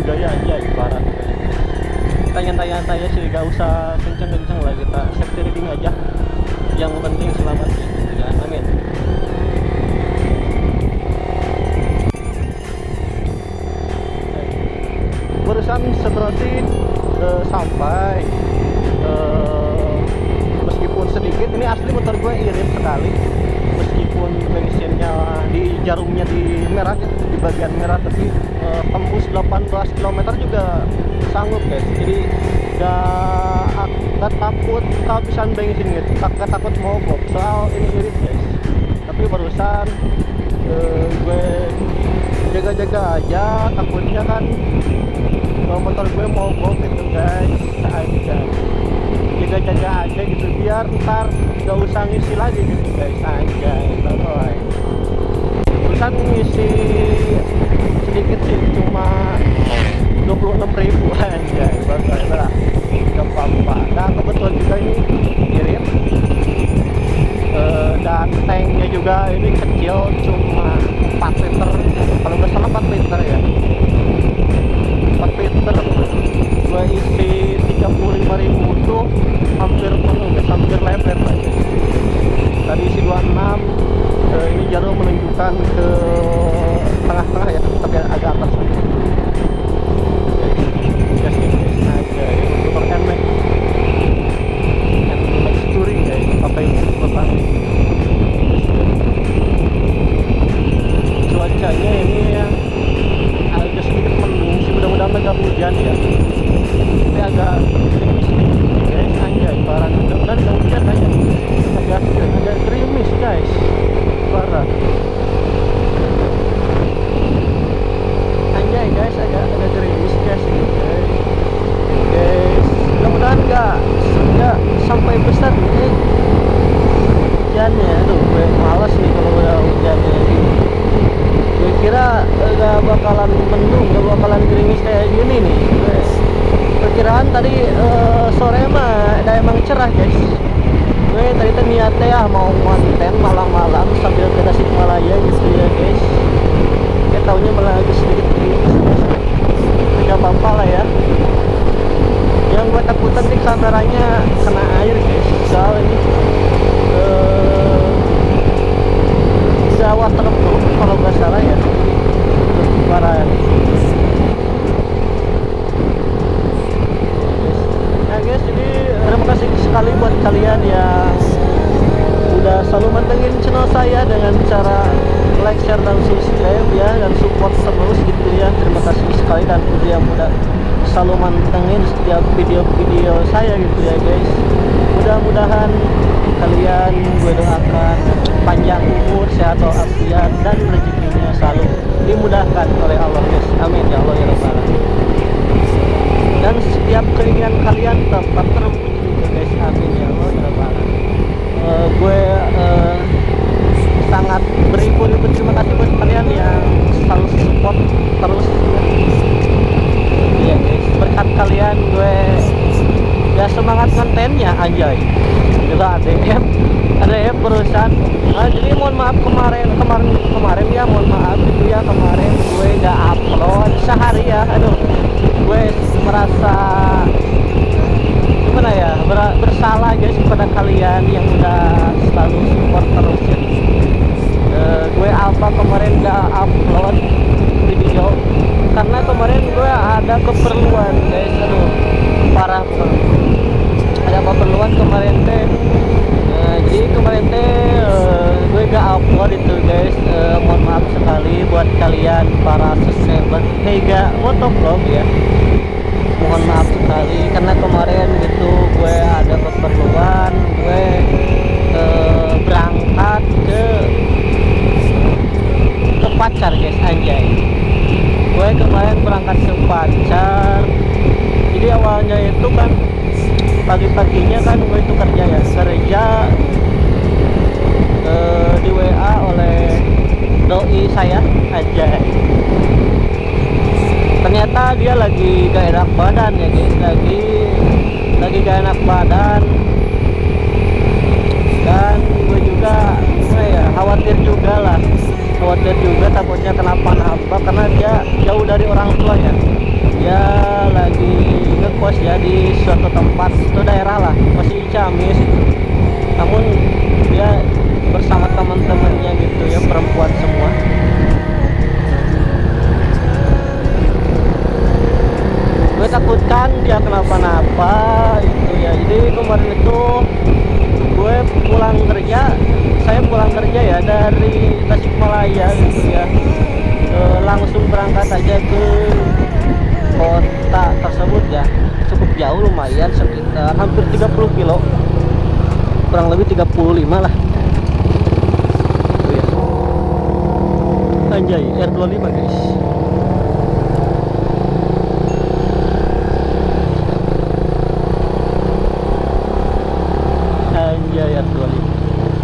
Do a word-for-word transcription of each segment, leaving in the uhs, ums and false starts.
juga ya, aja parah. Kita nyantai-nyantai aja sih, gak usah kenceng-kenceng lah, kita safety riding aja, yang penting selamat ya, ya amin. Barusan seperti uh, sampai uh, meskipun sedikit, ini asli motor gue irit sekali, meskipun bensinnya di jarumnya di merah ya, di bagian merah, tapi uh, tembus delapan belas kilometer juga sanggup guys. Jadi gak, gak takut kehabisan bensin gitu, gak takut mogok soal ini irit guys. Tapi barusan uh, gue jaga-jaga aja, takutnya kan motor gue mogok gitu guys, aja jaga-jaga aja gitu biar ntar gak usah ngisi lagi gitu guys, aja bye. Terusan ngisi sedikit sih, cuma dua puluh enam ribu aja bye lah, gak apa-apa. Nah kebetulan juga ini irit, uh, dan tanknya juga ini kecil, cuma empat liter kalau nggak salah, empat liter ya, empat liter. Gue isi tiga puluh lima ribu tuh hampir penuh guys, hampir lebar aja. Tadi isi dua puluh enam, eh, ini jarum menunjukkan ke tengah-tengah ya, tapi agak atas aja. Gas ini aja, motor N M A X, N M A X Touring guys, apa itu bapak. Cuacanya ini ya agak sedikit mendung sih, mudah-mudahan agak hujan ya, tapi agak gerimis guys, anjay parah. Mudah-mudahan agak hujan aja, agak agak gerimis guys, parah anjay guys, agak agak gerimis guys ini guys. Guys mudah-mudahan enggak enggak sampai besar nih hujannya. Aduh gue males nih kalau udah hujannya ini. Gue kira gak bakalan mendung, gak bakalan gerimis kayak gini nih. Perkiraan tadi uh, sore mah ada emang cerah guys. Gue tadi tuh niatnya ya mau konten malam-malam sambil ke Tasikmalaya gitu ya guys. Ya taunya malah agak sedikit gerimis guys. Gak apa-apa lah ya. Yang gue takutan nih kameranya kena air guys. Soal ini uh, bisa waterproof kalau nggak salah ya, parah ya. Nah guys, jadi terima kasih sekali buat kalian yang udah selalu mantengin channel saya dengan cara like, share, dan subscribe ya, dan support terus gitu ya. Terima kasih sekali, dan yang udah selalu mantengin setiap video-video saya gitu ya guys. Mudah-mudahan kalian gue doakan panjang umur, sehat walafiat, dan rezekinya selalu dimudahkan oleh Allah guys, amin ya Allah ya Rabbal alamin. Dan setiap keinginan kalian dapat terwujud juga guys, amin ya Allah ya Rabbal alamin. uh, gue uh, sangat beribu-ribu terima kasih buat kalian yang selalu support terus ya guys. Berkat kalian gue ya semangat kontennya anjay. Juga A D M A D M perusahaan. Nah, jadi mohon maaf kemarin kemarin kemarin ya, mohon maaf itu ya, kemarin gue gak upload sehari ya. Aduh gue merasa gimana ya, ber bersalah guys kepada kalian yang udah selalu support terus ya. Uh, gue apa kemarin gak upload video karena kemarin gue ada keperluan guys. Aduh parah bro. Ada keperluan kemarin teh. Uh, jadi kemarin teh uh, gue gak upload itu guys. Uh, mohon maaf sekali buat kalian para subscriber Hega Motovlog ya. Mohon maaf sekali karena kemarin gitu gue ada keperluan, gue uh, berangkat ke ke pacar guys, anjay. Gue kemarin berangkat ke pacar. Jadi awalnya itu kan pagi-paginya kan gue itu kerja ya, kerja uh, di W A oleh doi saya aja. Ternyata dia lagi gak enak badan ya guys, lagi lagi gak enak badan, dan gue juga nah ya khawatir juga lah, khawatir juga takutnya kenapa-napa karena dia jauh dari orang tua ya. dia lagi ngekos ya di suatu tempat, itu daerah lah, masih Ciamis, namun dia bersama teman-temannya gitu ya, perempuan semua. Gue takutkan dia kenapa-napa itu ya. Jadi kemarin itu gue pulang kerja, saya pulang kerja ya dari Tasikmalaya gitu ya, e, langsung berangkat aja ke kota tersebut ya, cukup jauh, lumayan sekitar hampir tiga puluh kilo, kurang lebih tiga puluh lima lah gitu ya. Anjay, R dua puluh lima guys. Anjay, R dua puluh lima.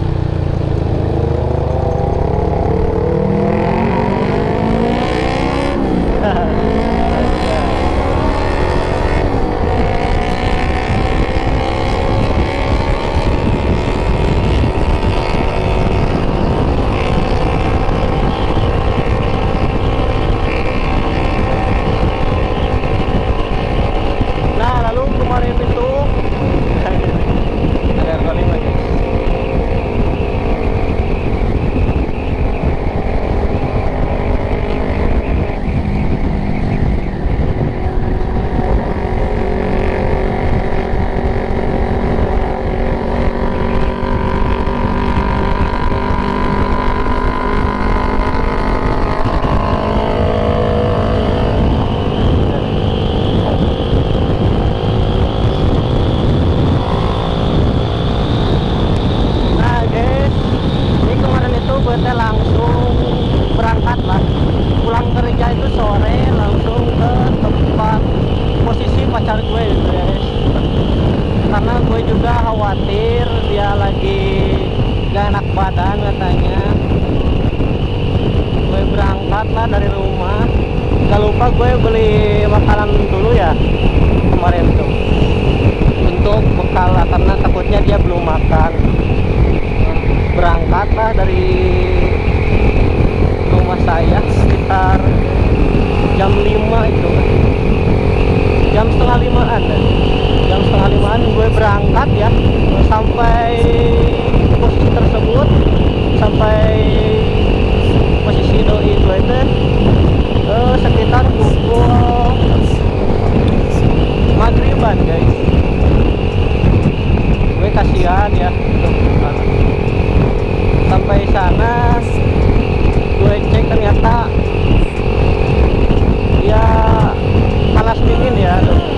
Khawatir dia lagi gak enak badan katanya. Gue berangkat lah dari rumah, gak lupa gue beli makanan dulu ya kemarin tuh untuk bekal lah, karena takutnya dia belum makan. Berangkat lah dari rumah saya sekitar jam lima itu, jam setengah limaan deh. Jam setengah limaan gue berangkat ya, sampai posisi tersebut, sampai posisi doi gue itu eh, sekitar pukul maghriban guys. Gue kasihan ya sampai sana. Gue cek ternyata ya panas dingin ya,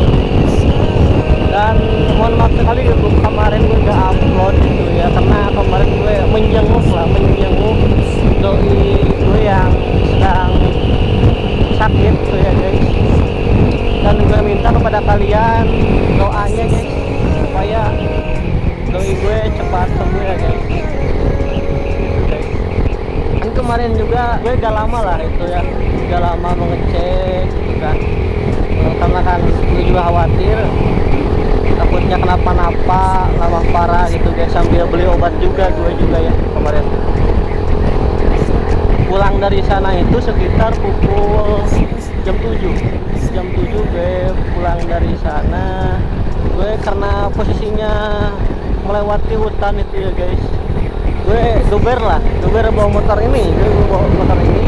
dan mohon maaf sekali gue kemarin gue gak upload gitu ya, karena kemarin gue menjenguk lah menjenguk doi gue yang sedang sakit gitu ya guys. Dan gue minta kepada kalian doanya guys, supaya doi gue cepat sembuh ya guys. Gitu guys. Kan kemarin juga gue gak lama lah itu ya, gak lama mengecek gitu kan, karena kan gue juga khawatir takutnya kenapa-napa, lama parah gitu guys, sambil beli obat juga gue juga ya kemarin. Pulang dari sana itu sekitar pukul jam tujuh jam tujuh gue pulang dari sana. Gue karena posisinya melewati hutan itu ya guys, gue geber lah, geber bawa motor ini, gue bawa motor ini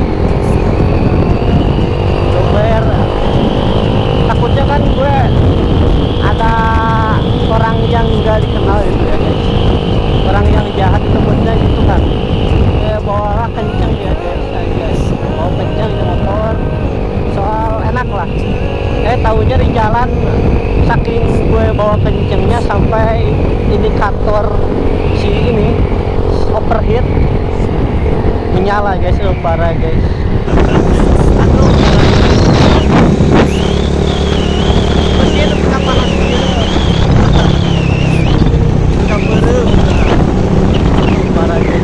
geber. Takutnya kan gue ada orang yang gak dikenal gitu ya guys, orang yang jahat takutnya gitu kan. Gue bawa kenceng ya guys, guys bawa kenceng di motor, soal enak lah. Eh tahunya di jalan saking gue bawa kencengnya sampai indikator si ini overheat menyala guys, itu parah guys. Aduh, mesin udah panas gitu, udah berem, parah guys.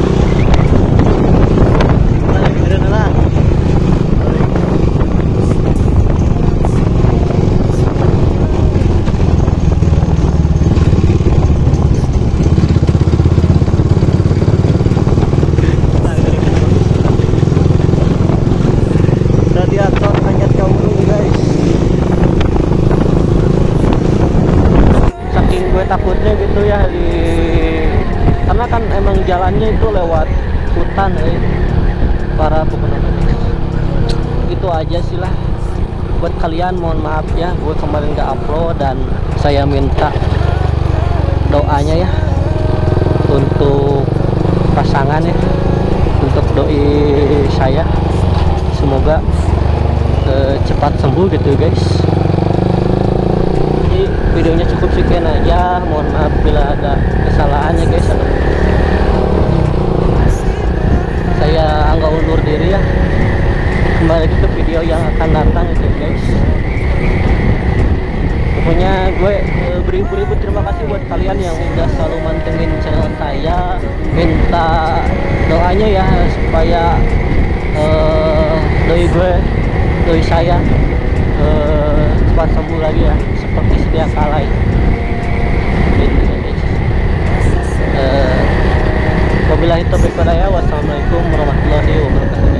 Nah, gitu ya di, karena kan emang jalannya itu lewat hutan eh, para pemenang. Itu aja sih lah buat kalian, mohon maaf ya gue kemarin gak upload, dan saya minta doanya ya untuk pasangan ya, untuk doi saya, semoga eh, cepat sembuh gitu guys. Jadi videonya cukup sekian aja, mohon maaf bila ada kesalahannya guys. Saya Angga undur diri ya, kembali lagi ke video yang akan datang gitu guys. Pokoknya gue e, beribu-ribu terima kasih buat kalian yang udah selalu mantengin channel saya. Minta doanya ya supaya e, doi gue, doi saya e, cepat sembuh lagi ya, seperti sedia kala gitu guys. e, Wabillahi taufiq wal hidayah. Wassalamualaikum warahmatullahi wabarakatuh.